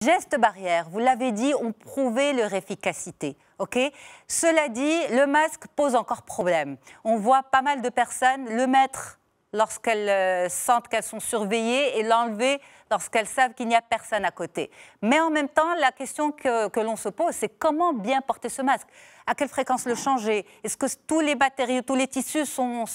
Gestes barrières, vous l'avez dit, ont prouvé leur efficacité. Cela dit, le masque pose encore problème. On voit pas mal de personnes le mettre lorsqu'elles sentent qu'elles sont surveillées et l'enlever lorsqu'elles savent qu'il n'y a personne à côté. Mais en même temps, la question que l'on se pose, c'est comment bien porter ce masque? À quelle fréquence le changer? Est-ce que tous les matériaux, tous les tissus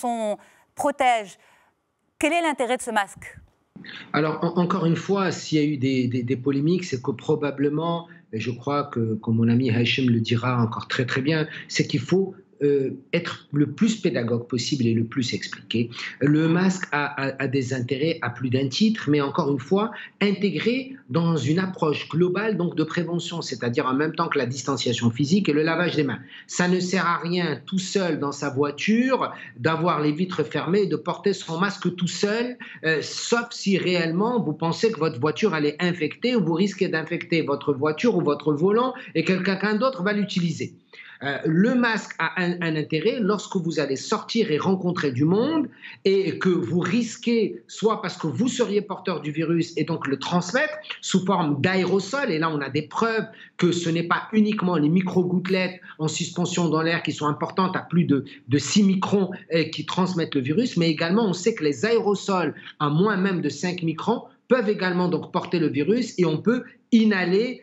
protègent? Quel est l'intérêt de ce masque? Alors, encore une fois, s'il y a eu des polémiques, c'est que probablement, et je crois que mon ami Hachem le dira encore très très bien, c'est qu'il faut être le plus pédagogue possible et le plus expliqué. Le masque a des intérêts à plus d'un titre, mais encore une fois, intégré dans une approche globale donc de prévention, c'est-à-dire en même temps que la distanciation physique et le lavage des mains. Ça ne sert à rien tout seul dans sa voiture d'avoir les vitres fermées et de porter son masque tout seul, sauf si réellement vous pensez que votre voiture elle est infectée ou vous risquez d'infecter votre voiture ou votre volant et que quelqu'un d'autre va l'utiliser. Le masque a un intérêt lorsque vous allez sortir et rencontrer du monde et que vous risquez, soit parce que vous seriez porteur du virus et donc le transmettre sous forme d'aérosol, et là on a des preuves que ce n'est pas uniquement les micro-gouttelettes en suspension dans l'air qui sont importantes à plus de 6 microns qui transmettent le virus, mais également on sait que les aérosols à moins même de 5 microns peuvent également donc porter le virus et on peut inhaler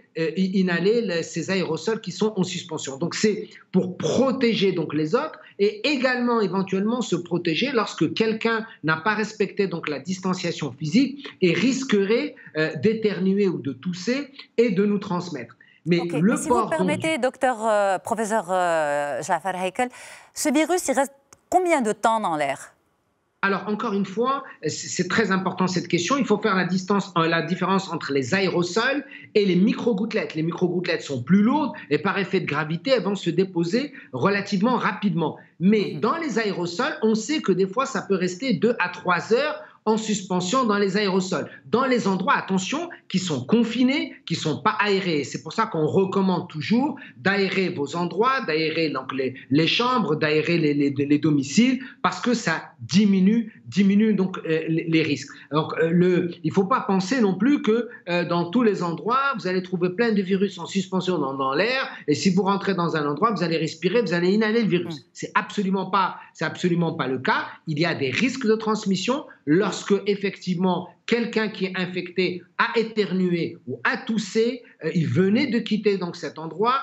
ces aérosols qui sont en suspension. Donc c'est pour protéger donc les autres et également éventuellement se protéger lorsque quelqu'un n'a pas respecté donc la distanciation physique et risquerait d'éternuer ou de tousser et de nous transmettre. Mais mais si vous permettez, professeur Jafar Haikal, ce virus, il reste combien de temps dans l'air? Alors, encore une fois, c'est très important cette question. Il faut faire la différence entre les aérosols et les micro-gouttelettes. Les micro-gouttelettes sont plus lourdes et par effet de gravité, elles vont se déposer relativement rapidement. Mais dans les aérosols, on sait que des fois, ça peut rester 2 à 3 heures en suspension dans les aérosols. Dans les endroits, attention, qui sont confinés, qui ne sont pas aérés. C'est pour ça qu'on recommande toujours d'aérer vos endroits, d'aérer donc les chambres, d'aérer les domiciles, parce que ça diminue donc les risques. Donc, il ne faut pas penser non plus que dans tous les endroits, vous allez trouver plein de virus en suspension dans l'air, et si vous rentrez dans un endroit, vous allez respirer, vous allez inhaler le virus. C'est absolument pas le cas. Il y a des risques de transmission lorsque effectivement quelqu'un qui est infecté a éternué ou a toussé, il venait de quitter donc cet endroit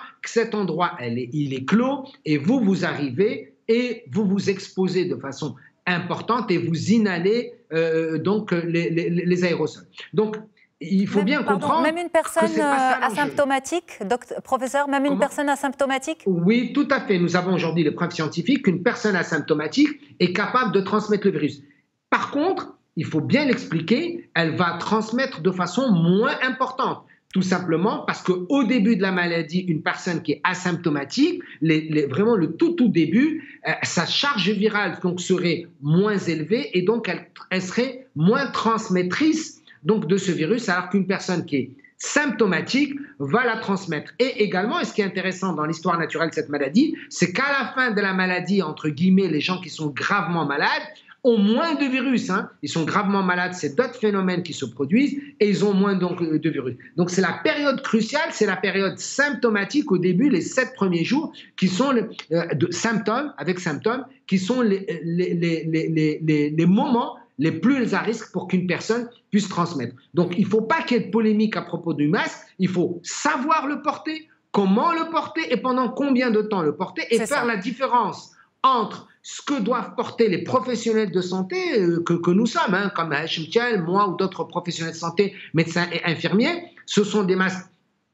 il est clos et vous arrivez et vous vous exposez de façon importante et vous inhalez donc les aérosols. Donc il faut bien comprendre. Même une personne asymptomatique, professeur, même une personne asymptomatique? Oui, tout à fait. Nous avons aujourd'hui les preuves scientifiques qu'une personne asymptomatique est capable de transmettre le virus. Par contre, il faut bien l'expliquer, elle va transmettre de façon moins importante. Tout simplement parce qu'au début de la maladie, une personne qui est asymptomatique, vraiment le tout début, sa charge virale donc, serait moins élevée et donc elle serait moins transmettrice donc, de ce virus, alors qu'une personne qui est symptomatique va la transmettre. Et également, et ce qui est intéressant dans l'histoire naturelle de cette maladie, c'est qu'à la fin de la maladie, entre guillemets, les gens qui sont gravement malades ont moins de virus. Ils sont gravement malades, c'est d'autres phénomènes qui se produisent et ils ont moins donc, de virus. Donc c'est la période cruciale, c'est la période symptomatique au début, les 7 premiers jours, qui sont avec symptômes, qui sont les moments les plus à risque pour qu'une personne puisse transmettre. Donc il ne faut pas qu'il y ait de polémique à propos du masque, il faut savoir le porter, comment le porter et pendant combien de temps le porter et faire la différence entre ce que doivent porter les professionnels de santé que nous sommes, comme Hachem Tchel, moi ou d'autres professionnels de santé, médecins et infirmiers. Ce sont des masques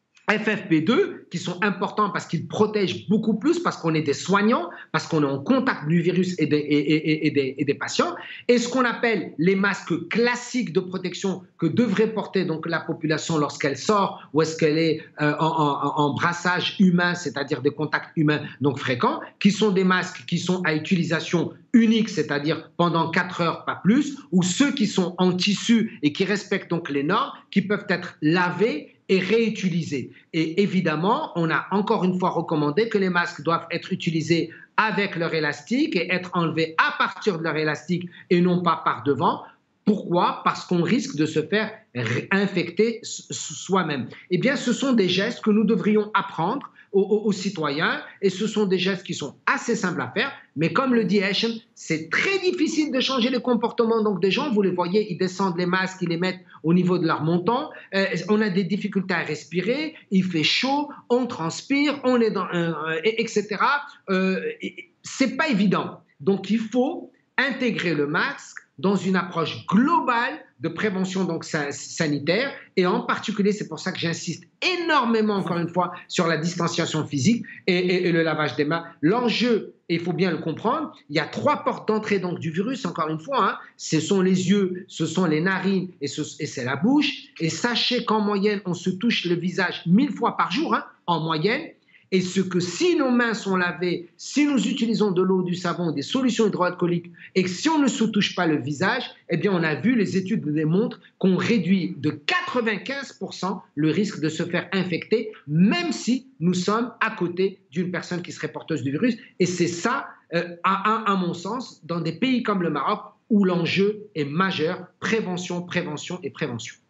FFP2 qui sont importants parce qu'ils protègent beaucoup plus, parce qu'on est des soignants, parce qu'on est en contact du virus et des patients. Et ce qu'on appelle les masques classiques de protection que devrait porter donc la population lorsqu'elle sort ou est-ce qu'elle est en brassage humain, c'est-à-dire des contacts humains donc fréquents, qui sont des masques qui sont à utilisation unique, c'est-à-dire pendant 4 heures, pas plus, ou ceux qui sont en tissu et qui respectent donc les normes, qui peuvent être lavés et réutilisés. Et évidemment, on a encore une fois recommandé que les masques doivent être utilisés avec leur élastique et être enlevés à partir de leur élastique et non pas par devant, Pourquoi? Parce qu'on risque de se faire infecter soi-même. Eh bien, ce sont des gestes que nous devrions apprendre aux citoyens, et ce sont des gestes qui sont assez simples à faire, mais comme le dit Hachem, c'est très difficile de changer les comportements donc des gens. Vous les voyez, ils descendent les masques, ils les mettent au niveau de leur menton, on a des difficultés à respirer, il fait chaud, on transpire, on est etc. C'est pas évident. Donc il faut intégrer le masque dans une approche globale de prévention donc sanitaire, et en particulier, c'est pour ça que j'insiste énormément, encore une fois, sur la distanciation physique et le lavage des mains. L'enjeu, et il faut bien le comprendre, il y a 3 portes d'entrée donc du virus, encore une fois, hein, ce sont les yeux, ce sont les narines et c'est la bouche, et sachez qu'en moyenne, on se touche le visage 1000 fois par jour, hein, en moyenne. Et ce que si nos mains sont lavées, si nous utilisons de l'eau, du savon, des solutions hydroalcooliques, et que si on ne se touche pas le visage, eh bien on a vu, les études démontrent qu'on réduit de 95% le risque de se faire infecter, même si nous sommes à côté d'une personne qui serait porteuse du virus. Et c'est ça, à mon sens, dans des pays comme le Maroc, où l'enjeu est majeur, prévention, prévention et prévention.